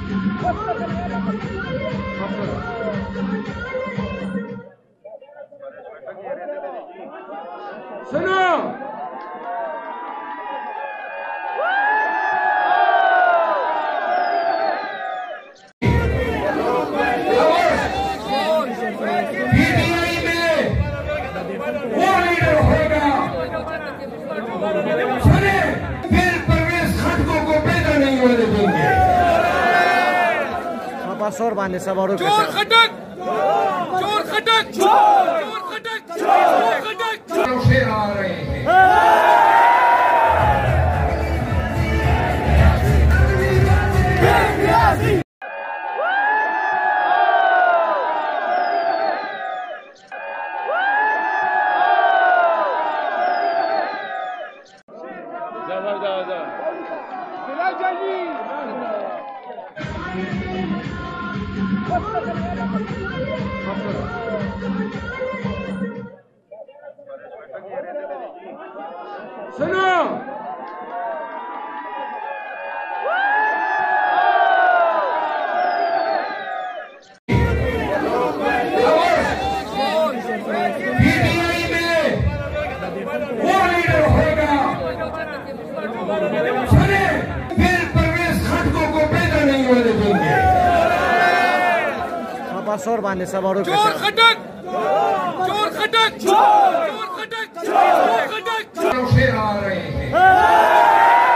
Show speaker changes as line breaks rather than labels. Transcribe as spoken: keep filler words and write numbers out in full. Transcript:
सुनो पीटीआई में वो लीडर होगा सुने फिर परवेश खटकों को पैदा नहीं होने देंगे।
शोर बांधे सब और
चोर खटक चोर खटक चोर खटक चोर खटक से आ रहे हैं। सुनो पीटीआई में वो लीडर होगा सुने फिर परवेश खटकों को पैदा नहीं होने देंगे।
शोर बांधे सब और
चोर खटक चोर खटक चोर खटक चोर खटक से आ रहे हैं।